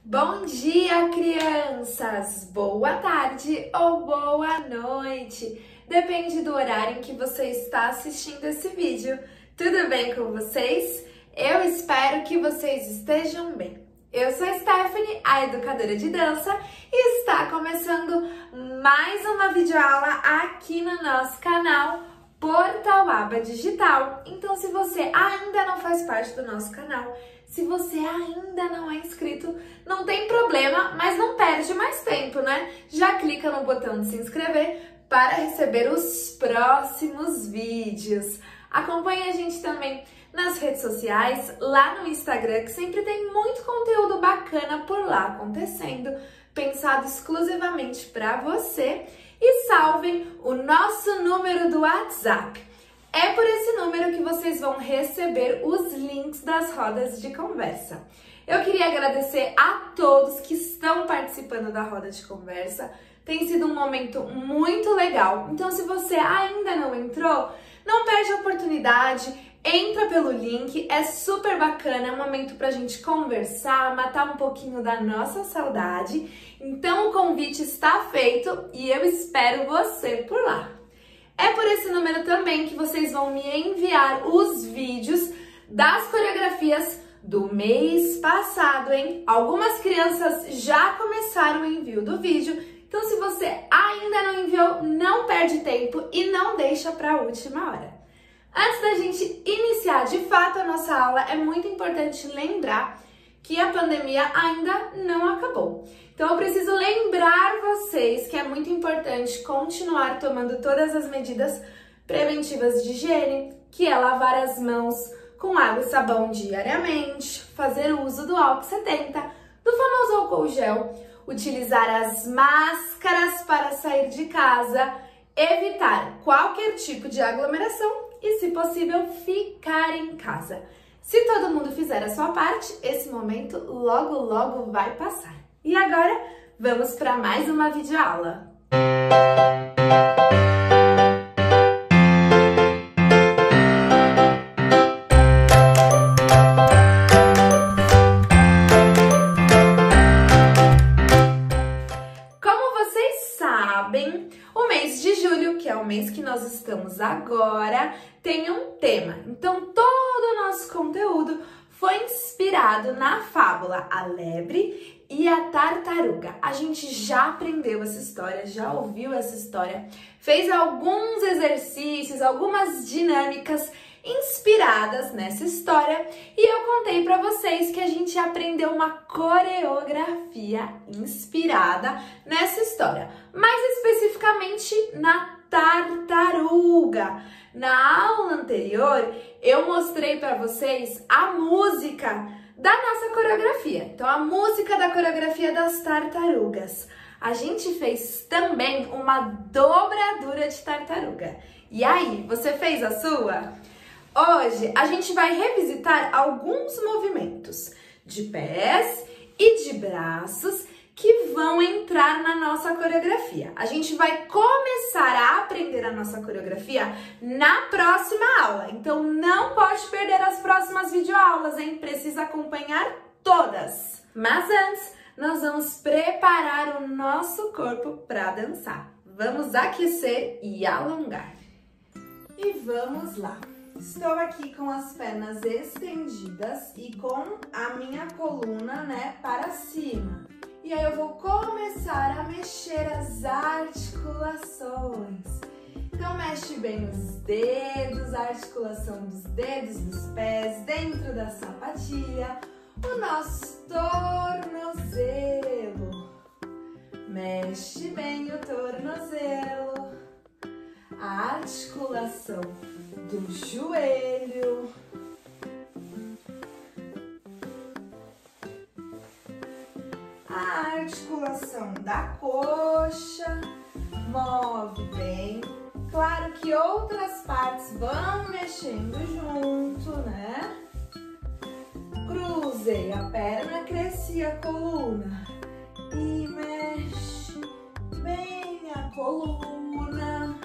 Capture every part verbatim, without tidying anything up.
Bom dia, crianças! Boa tarde ou boa noite! Depende do horário em que você está assistindo esse vídeo. Tudo bem com vocês? Eu espero que vocês estejam bem. Eu sou a Stephanie, a educadora de dança, e está começando mais uma videoaula aqui no nosso canal Portal Aba Digital. Então, se você ainda não faz parte do nosso canal, se você ainda não é inscrito, não tem problema, mas não perde mais tempo, né? Já clica no botão de se inscrever para receber os próximos vídeos. Acompanhe a gente também nas redes sociais, lá no Instagram, que sempre tem muito conteúdo bacana por lá acontecendo, pensado exclusivamente para você. E salvem o nosso número do WhatsApp. É por esse número que vocês vão receber os links das rodas de conversa. Eu queria agradecer a todos que estão participando da roda de conversa. Tem sido um momento muito legal. Então, se você ainda não entrou, não perde a oportunidade, entra pelo link, é super bacana, é um momento pra gente conversar, matar um pouquinho da nossa saudade. Então, o convite está feito e eu espero você por lá. É por esse número também que vocês vão me enviar os vídeos das coreografias do mês passado, hein? Algumas crianças já começaram o envio do vídeo, então se você ainda não enviou, não perde tempo e não deixa para a última hora. Antes da gente iniciar de fato a nossa aula, é muito importante lembrar que a pandemia ainda não acabou. Então, eu preciso lembrar vocês que é muito importante continuar tomando todas as medidas preventivas de higiene, que é lavar as mãos com água e sabão diariamente, fazer uso do álcool setenta, do famoso álcool gel, utilizar as máscaras para sair de casa, evitar qualquer tipo de aglomeração e, se possível, ficar em casa. Se todo mundo fizer a sua parte, esse momento logo, logo vai passar. E agora, vamos para mais uma videoaula. Como vocês sabem, o mês de julho, que é o mês que nós estamos agora, tem um tema. Então, todo o nosso conteúdo foi inspirado na fábula A Lebre e a Tartaruga. A gente já aprendeu essa história, já ouviu essa história, fez alguns exercícios, algumas dinâmicas inspiradas nessa história e eu contei para vocês que a gente aprendeu uma coreografia inspirada nessa história, mais especificamente na tartaruga. Na aula anterior, eu mostrei para vocês a música da nossa coreografia. Então, a música da coreografia das tartarugas. A gente fez também uma dobradura de tartaruga. E aí, você fez a sua? Hoje, a gente vai revisitar alguns movimentos de pés e de braços que vão entrar na nossa coreografia. A gente vai começar a aprender a nossa coreografia na próxima aula. Então, não pode perder as próximas videoaulas, hein? Precisa acompanhar todas. Mas antes, nós vamos preparar o nosso corpo para dançar. Vamos aquecer e alongar. E vamos lá. Estou aqui com as pernas estendidas e com a minha coluna, né, para cima. E aí eu vou começar a mexer as articulações. Então mexe bem os dedos, a articulação dos dedos, dos pés, dentro da sapatilha, o nosso tornozelo. Mexe bem o tornozelo, a articulação do joelho. A articulação da coxa, move bem. Claro que outras partes vão mexendo junto, né? Cruzei a perna, cresci a coluna e mexe bem a coluna.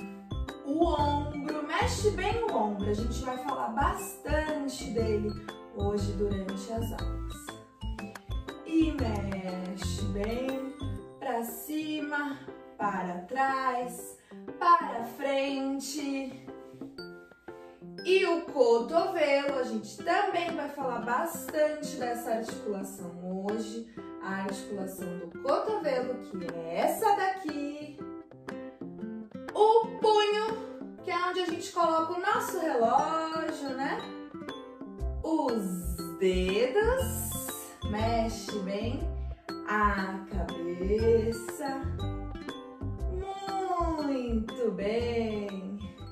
O ombro, mexe bem o ombro, a gente vai falar bastante dele hoje durante as aulas. E mexe bem para cima, para trás, para frente. E o cotovelo, a gente também vai falar bastante dessa articulação hoje. A articulação do cotovelo, que é essa daqui. O punho, que é onde a gente coloca o nosso relógio, né? Os dedos, mexe bem a cabeça. Muito bem.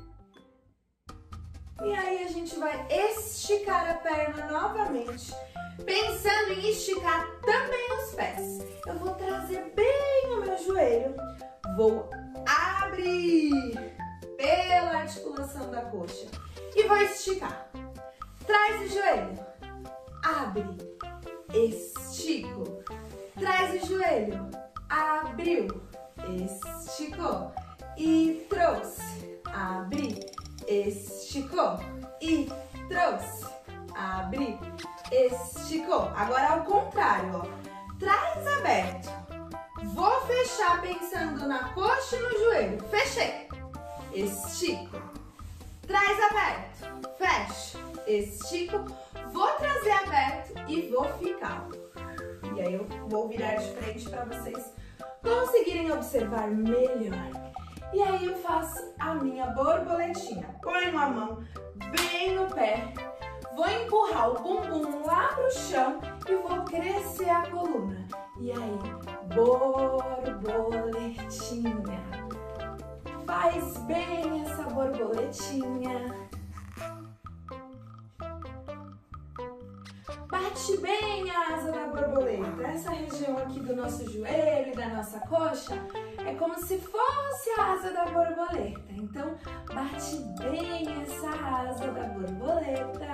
E aí a gente vai esticar a perna novamente, pensando em esticar também os pés. Eu vou trazer bem o meu joelho, vou abrir pela articulação da coxa e vou esticar. Traz o joelho, abre, estico. Traz o joelho, abriu, esticou e trouxe, abri, esticou e trouxe, abri, esticou. Agora ao contrário, ó. Traz aberto. Vou fechar pensando na coxa e no joelho. Fechei. Estico. Traz aberto. Fecho. Estico. Vou trazer aberto e vou ficar. E aí eu vou virar de frente para vocês conseguirem observar melhor. E aí eu faço a minha borboletinha. Ponho a mão bem no pé, vou empurrar o bumbum lá pro chão e vou crescer a coluna. E aí, borboletinha. Faz bem essa borboletinha. Bate bem a asa da borboleta. Essa região aqui do nosso joelho e da nossa coxa é como se fosse a asa da borboleta. Então, bate bem essa asa da borboleta.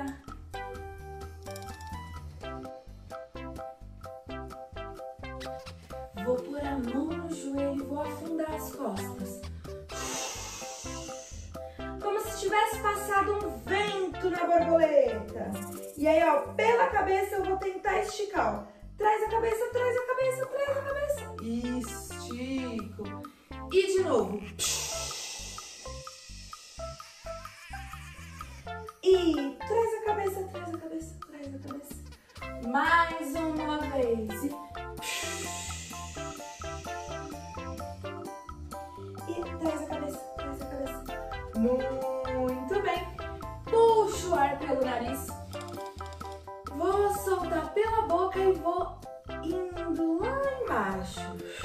Vou pôr a mão no joelho e vou afundar as costas. Como se tivesse passado um vento na borboleta. E aí, ó, pela cabeça eu vou tentar esticar, ó. Traz a cabeça, traz a cabeça, traz a cabeça. Estico. E de novo. E traz a cabeça, traz a cabeça, traz a cabeça. Mais uma vez. E traz a cabeça, traz a cabeça. Muito bem. Puxa o ar pelo nariz. Vou soltar pela boca e vou indo lá embaixo.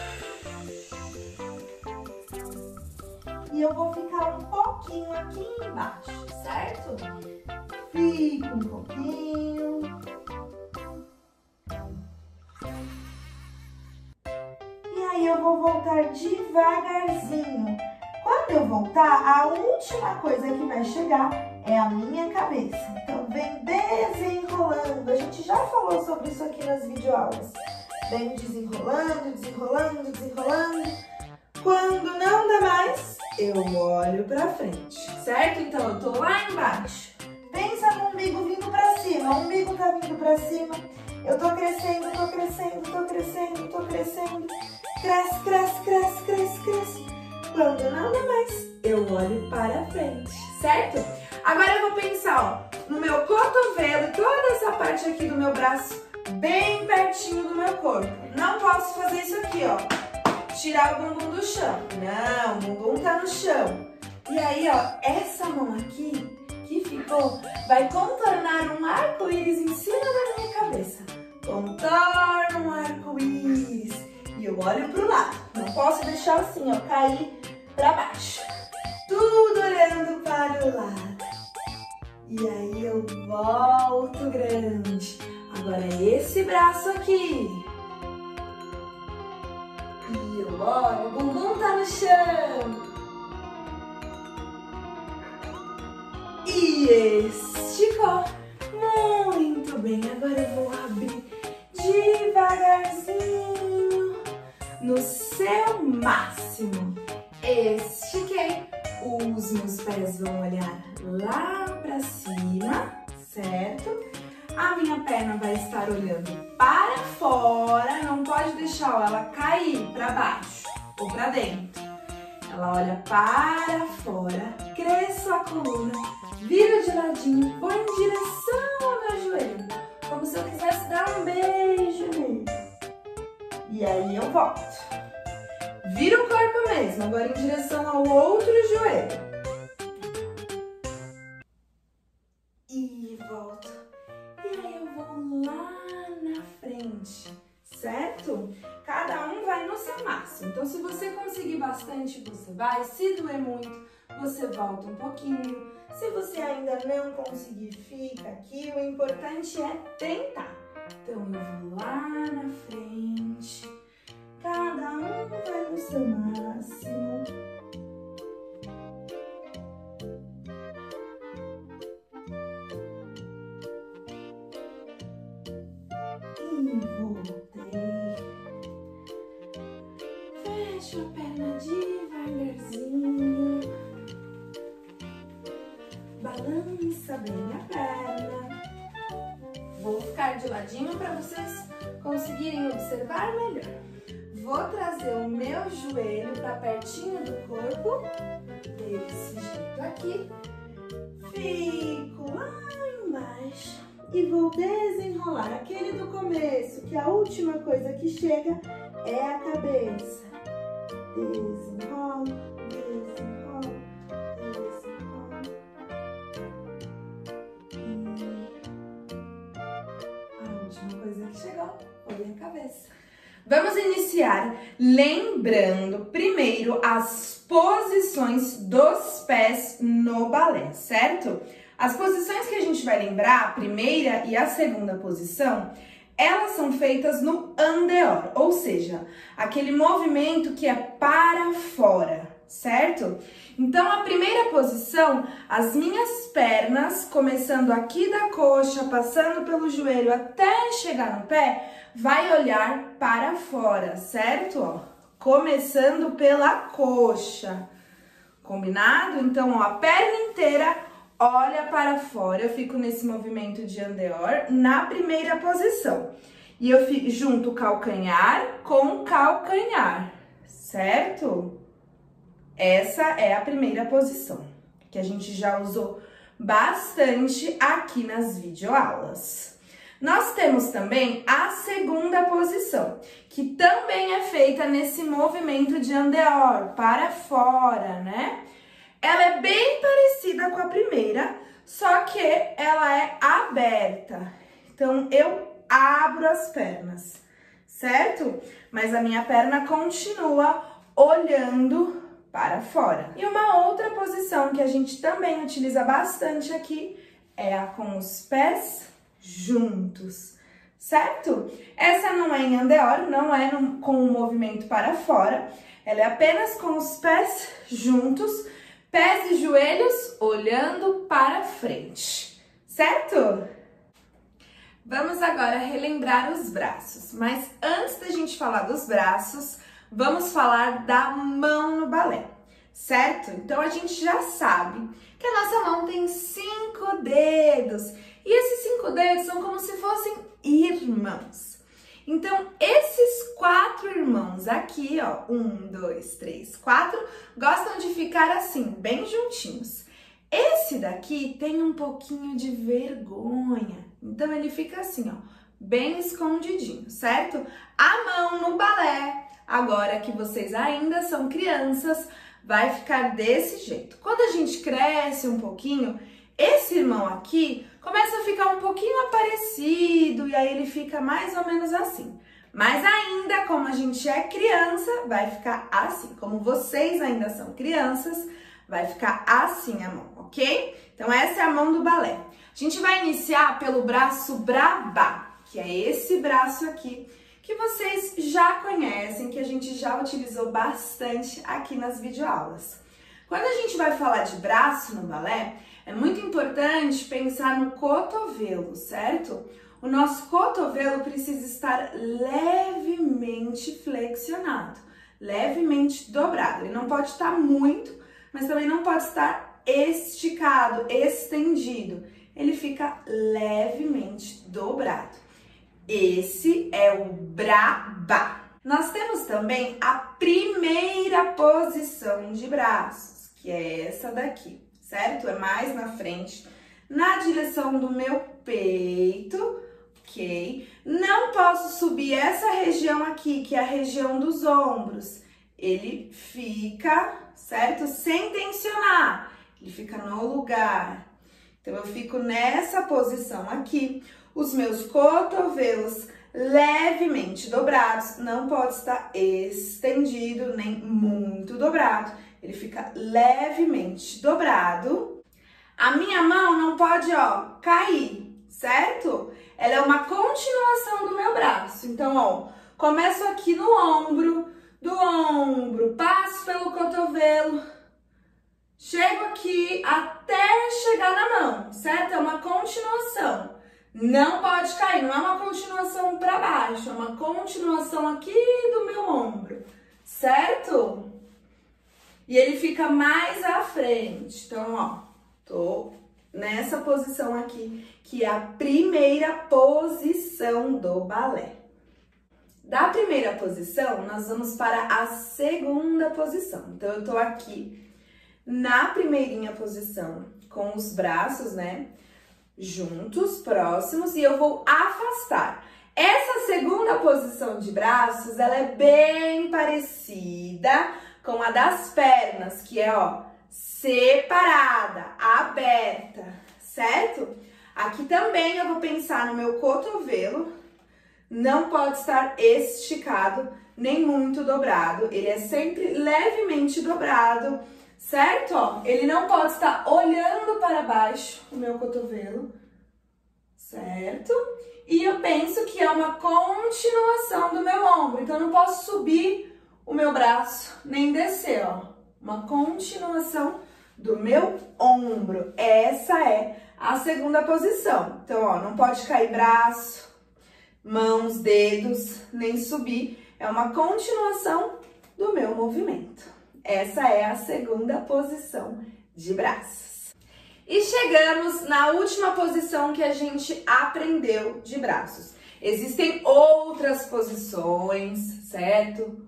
E eu vou ficar um pouquinho aqui embaixo, certo? Fico um pouquinho. E aí eu vou voltar devagarzinho. Quando eu voltar, a última coisa que vai chegar é a minha cabeça. Então, vem desenrolando. A gente já falou sobre isso aqui nas videoaulas. Vem desenrolando, desenrolando, desenrolando. Quando não dá mais, eu olho pra frente, certo? Então, eu tô lá embaixo. Pensa no umbigo vindo pra cima. O umbigo tá vindo pra cima. Eu tô crescendo, tô crescendo, tô crescendo, tô crescendo. Cresce, cresce, cresce, cresce, cresce. Quando não dá mais, eu olho para frente, certo? Agora eu vou pensar, ó, no meu cotovelo e toda essa parte aqui do meu braço bem pertinho do meu corpo. Não posso fazer isso aqui, ó, tirar o bumbum do chão. Não, o bumbum tá no chão. E aí, ó, essa mão aqui que ficou vai contornar um arco-íris em cima da minha cabeça. Contorna um arco-íris. E eu olho pro lado. Não posso deixar assim, ó, cair pra baixo. Tudo olhando para o lado. E aí eu volto grande. Agora esse braço aqui. E eu olho, o bumbum tá no chão. E esticou. Muito bem, agora eu vou abrir devagarzinho no seu máximo. Estiquei. Os meus pés vão olhar lá pra cima, certo? A perna vai estar olhando para fora, não pode deixar ó, ela cair para baixo ou para dentro. Ela olha para fora, cresço a coluna, vira de ladinho, vou em direção ao meu joelho, como se eu quisesse dar um beijo nele. E aí eu volto. Vira o corpo mesmo, agora em direção ao outro joelho. E volto. E aí eu vou lá na frente, certo? Cada um vai no seu máximo. Então, se você conseguir bastante, você vai. Se doer muito, você volta um pouquinho. Se você ainda não conseguir, fica aqui. O importante é tentar. Então, eu vou lá na frente. Cada um vai no seu máximo. E voltei. Fecho a perna devagarzinho. Balança bem a perna. Vou ficar de ladinho para vocês conseguirem observar melhor. Vou trazer o meu joelho para pertinho do corpo, desse jeito aqui. Fico lá embaixo e vou desenrolar. Aquele do começo, que a última coisa que chega é a cabeça. Desenrolo, desenrolo, desenrolo. E a última coisa que chegou foi a cabeça. Vamos iniciar lembrando primeiro as posições dos pés no balé, certo? As posições que a gente vai lembrar, a primeira e a segunda posição, elas são feitas no en dehors, ou seja, aquele movimento que é para fora, certo? Então, a primeira posição, as minhas pernas, começando aqui da coxa, passando pelo joelho até chegar no pé, vai olhar para fora, certo? Ó, começando pela coxa, combinado? Então, ó, a perna inteira olha para fora, eu fico nesse movimento de en dehors na primeira posição. E eu fico, junto calcanhar com calcanhar, certo? Essa é a primeira posição, que a gente já usou bastante aqui nas videoaulas. Nós temos também a segunda posição, que também é feita nesse movimento de en dehors, para fora, né? Ela é bem parecida com a primeira, só que ela é aberta. Então, eu abro as pernas, certo? Mas a minha perna continua olhando para fora. E uma outra posição que a gente também utiliza bastante aqui é a com os pés juntos, certo? Essa não é em en dehors, não é no, com o movimento para fora, ela é apenas com os pés juntos, pés e joelhos olhando para frente, certo? Vamos agora relembrar os braços, mas antes da gente falar dos braços, vamos falar da mão no balé, certo? Então a gente já sabe que a nossa mão tem cinco dedos e esses cinco dedos são como se fossem irmãos. Então esses quatro irmãos aqui, ó, um, dois, três, quatro, gostam de ficar assim, bem juntinhos. Esse daqui tem um pouquinho de vergonha, então ele fica assim, ó, bem escondidinho, certo? A mão no balé, agora que vocês ainda são crianças, vai ficar desse jeito. Quando a gente cresce um pouquinho, esse irmão aqui começa a ficar um pouquinho aparecido e aí ele fica mais ou menos assim. Mas ainda, como a gente é criança, vai ficar assim. Como vocês ainda são crianças, vai ficar assim a mão, ok? Então essa é a mão do balé. A gente vai iniciar pelo braço Brabá, que é esse braço aqui, que vocês já conhecem, que a gente já utilizou bastante aqui nas videoaulas. Quando a gente vai falar de braço no balé, é muito importante pensar no cotovelo, certo? O nosso cotovelo precisa estar levemente flexionado, levemente dobrado. Ele não pode estar muito, mas também não pode estar esticado, estendido. Ele fica levemente dobrado. Esse é o brabá. Nós temos também a primeira posição de braços, que é essa daqui, certo? É mais na frente, na direção do meu peito, ok? Não posso subir essa região aqui, que é a região dos ombros. Ele fica, certo? Sem tensionar, ele fica no lugar. Então, eu fico nessa posição aqui, os meus cotovelos levemente dobrados, não pode estar estendido nem muito dobrado, ele fica levemente dobrado. A minha mão não pode, ó, cair, certo? Ela é uma continuação do meu braço. Então, ó, começo aqui no ombro, do ombro, passo pelo cotovelo, chego aqui até chegar na mão, certo? É uma continuação. Não pode cair, não é uma continuação para baixo, é uma continuação aqui do meu ombro, certo? E ele fica mais à frente. Então, ó, tô nessa posição aqui, que é a primeira posição do balé. Da primeira posição, nós vamos para a segunda posição. Então, eu tô aqui na primeirinha posição, com os braços, né, juntos, próximos, e eu vou afastar. Essa segunda posição de braços, ela é bem parecida com a das pernas, que é, ó, separada, aberta, certo? Aqui também eu vou pensar no meu cotovelo, não pode estar esticado, nem muito dobrado, ele é sempre levemente dobrado, certo? Ó, ele não pode estar olhando para baixo, o meu cotovelo, certo? E eu penso que é uma continuação do meu ombro, então eu não posso subir o meu braço, nem descer, ó. Uma continuação do meu ombro. Essa é a segunda posição. Então, ó, não pode cair braço, mãos, dedos, nem subir. É uma continuação do meu movimento. Essa é a segunda posição de braços. E chegamos na última posição que a gente aprendeu de braços. Existem outras posições, certo?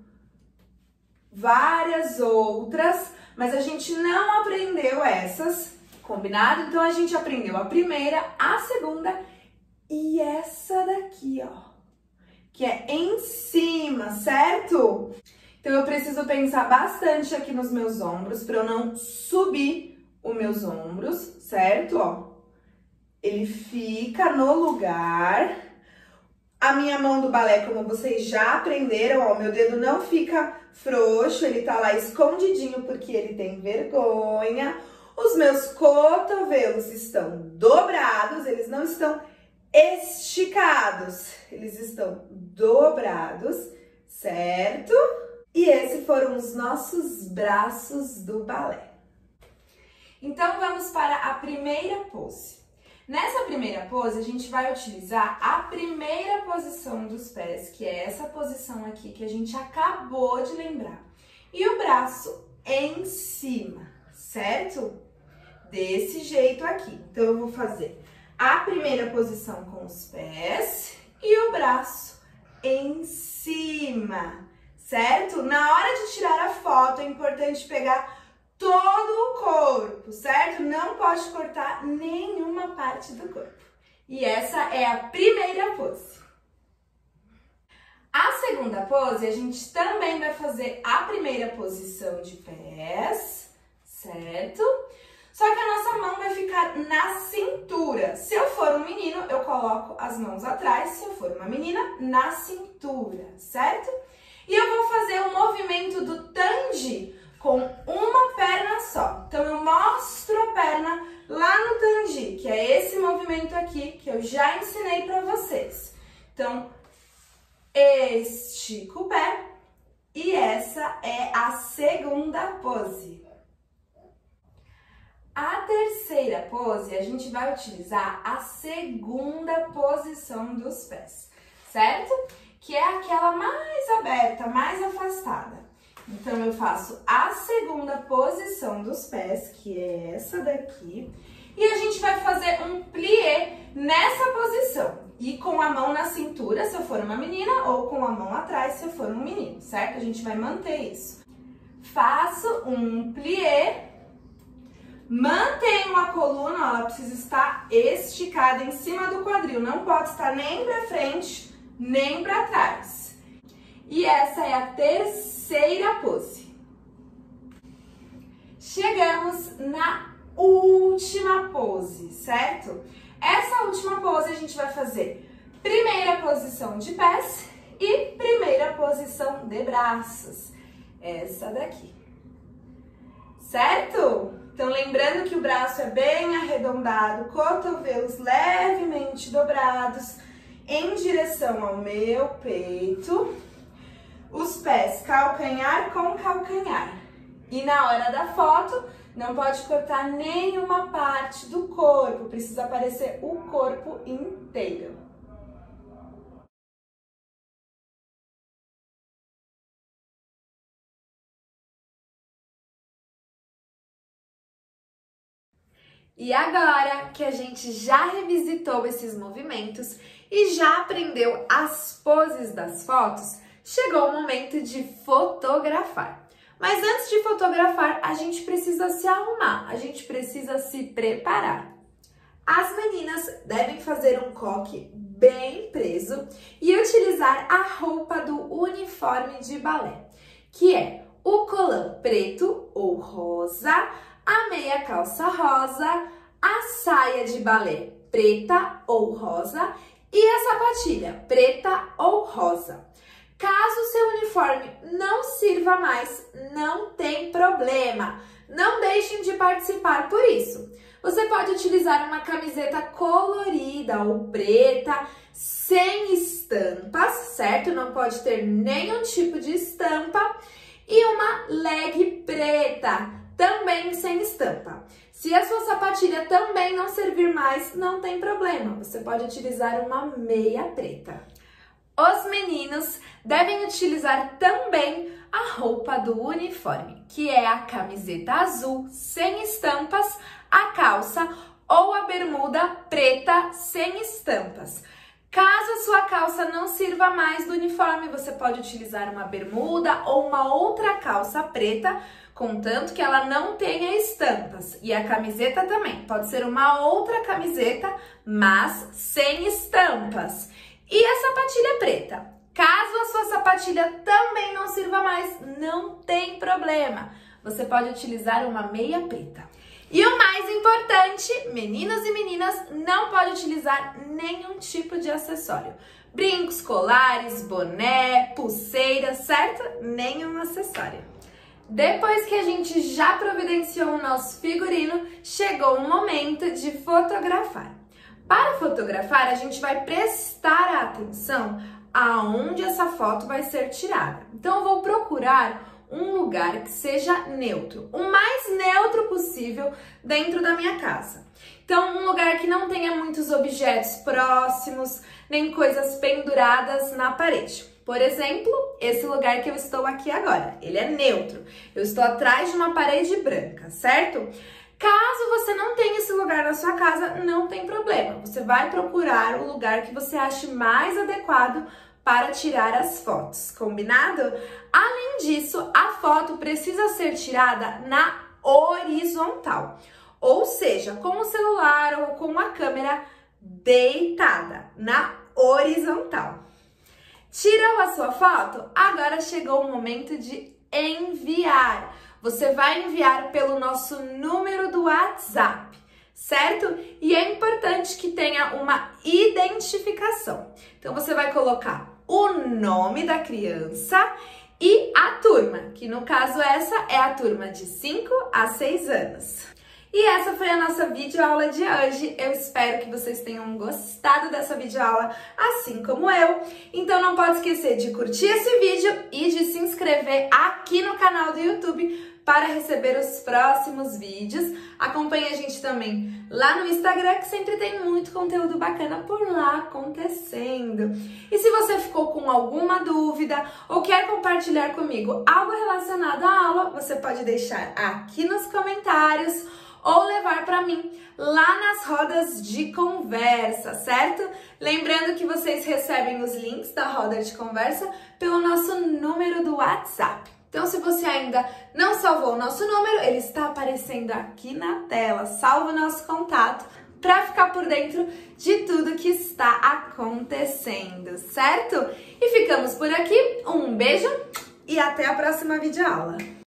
Várias outras, mas a gente não aprendeu essas, combinado? Então, a gente aprendeu a primeira, a segunda e essa daqui, ó, que é em cima, certo? Então, eu preciso pensar bastante aqui nos meus ombros para eu não subir os meus ombros, certo? Ó, ele fica no lugar. A minha mão do balé, como vocês já aprenderam, ó, meu dedo não fica frouxo, ele tá lá escondidinho porque ele tem vergonha. Os meus cotovelos estão dobrados, eles não estão esticados, eles estão dobrados, certo? E esses foram os nossos braços do balé. Então, vamos para a primeira pose. Nessa primeira pose, a gente vai utilizar a primeira posição dos pés, que é essa posição aqui que a gente acabou de lembrar. E o braço em cima, certo? Desse jeito aqui. Então, eu vou fazer a primeira posição com os pés e o braço em cima, certo? Na hora de tirar a foto, é importante pegar todo o corpo, certo? Não pode cortar nenhuma parte do corpo. E essa é a primeira pose. A segunda pose, a gente também vai fazer a primeira posição de pés, certo? Só que a nossa mão vai ficar na cintura. Se eu for um menino, eu coloco as mãos atrás. Se eu for uma menina, na cintura, certo? E eu vou fazer o movimento do tangi com uma perna só. Então, eu mostro a perna lá no tangi, que é esse movimento aqui que eu já ensinei para vocês. Então, estico o pé e essa é a segunda pose. A terceira pose, a gente vai utilizar a segunda posição dos pés, certo? Que é aquela mais aberta, mais afastada. Então, eu faço a segunda posição dos pés, que é essa daqui, e a gente vai fazer um plié nessa posição. ir com a mão na cintura se eu for uma menina ou com a mão atrás se eu for um menino, certo? A gente vai manter isso. Faço um plié, mantenho a coluna, ó, ela precisa estar esticada em cima do quadril, não pode estar nem para frente, nem para trás. E essa é a terceira pose. Chegamos na última pose, certo? Essa última pose a gente vai fazer primeira posição de pés e primeira posição de braços. Essa daqui, certo? Então, lembrando que o braço é bem arredondado, cotovelos levemente dobrados em direção ao meu peito, os pés calcanhar com calcanhar. E na hora da foto, não pode cortar nenhuma parte do corpo, precisa aparecer o corpo inteiro. E agora que a gente já revisitou esses movimentos e já aprendeu as poses das fotos, chegou o momento de fotografar. Mas antes de fotografar, a gente precisa se arrumar, a gente precisa se preparar. As meninas devem fazer um coque bem preso e utilizar a roupa do uniforme de balé, que é o colã preto ou rosa, a meia calça rosa, a saia de balé preta ou rosa e a sapatilha preta ou rosa. Caso o seu uniforme não sirva mais, não tem problema. Não deixem de participar por isso. Você pode utilizar uma camiseta colorida ou preta, sem estampas, certo? Não pode ter nenhum tipo de estampa. E uma leg preta, também sem estampa. Se a sua sapatilha também não servir mais, não tem problema. Você pode utilizar uma meia preta. Os meninos devem utilizar também a roupa do uniforme, que é a camiseta azul sem estampas, a calça ou a bermuda preta sem estampas. Caso a sua calça não sirva mais do uniforme, você pode utilizar uma bermuda ou uma outra calça preta, contanto que ela não tenha estampas. E a camiseta também, pode ser uma outra camiseta, mas sem estampas. E a sapatilha preta. Caso a sua sapatilha também não sirva mais, não tem problema. Você pode utilizar uma meia preta. E o mais importante, meninos e meninas, não pode utilizar nenhum tipo de acessório. Brincos, colares, boné, pulseira, certo? Nenhum acessório. Depois que a gente já providenciou o nosso figurino, chegou o momento de fotografar. Para fotografar, a gente vai prestar atenção aonde essa foto vai ser tirada. Então, eu vou procurar um lugar que seja neutro, o mais neutro possível dentro da minha casa. Então, um lugar que não tenha muitos objetos próximos, nem coisas penduradas na parede. Por exemplo, esse lugar que eu estou aqui agora, ele é neutro. Eu estou atrás de uma parede branca, certo? Caso você não tenha esse lugar na sua casa, não tem problema. Você vai procurar o lugar que você ache mais adequado para tirar as fotos, combinado? Além disso, a foto precisa ser tirada na horizontal, ou seja, com o celular ou com a câmera deitada, na horizontal. Tirou a sua foto? Agora chegou o momento de enviar. Você vai enviar pelo nosso número do WhatsApp, certo? E é importante que tenha uma identificação. Então, você vai colocar o nome da criança e a turma, que no caso essa é a turma de cinco a seis anos. E essa foi a nossa videoaula de hoje. Eu espero que vocês tenham gostado dessa videoaula, assim como eu. Então não pode esquecer de curtir esse vídeo e de se inscrever aqui no canal do YouTube para receber os próximos vídeos. Acompanhe a gente também lá no Instagram, que sempre tem muito conteúdo bacana por lá acontecendo. E se você ficou com alguma dúvida ou quer compartilhar comigo algo relacionado à aula, você pode deixar aqui nos comentários ou levar para mim lá nas rodas de conversa, certo? Lembrando que vocês recebem os links da roda de conversa pelo nosso número do WhatsApp. Então, se você ainda não salvou o nosso número, ele está aparecendo aqui na tela. Salve o nosso contato para ficar por dentro de tudo que está acontecendo, certo? E ficamos por aqui. Um beijo e até a próxima videoaula.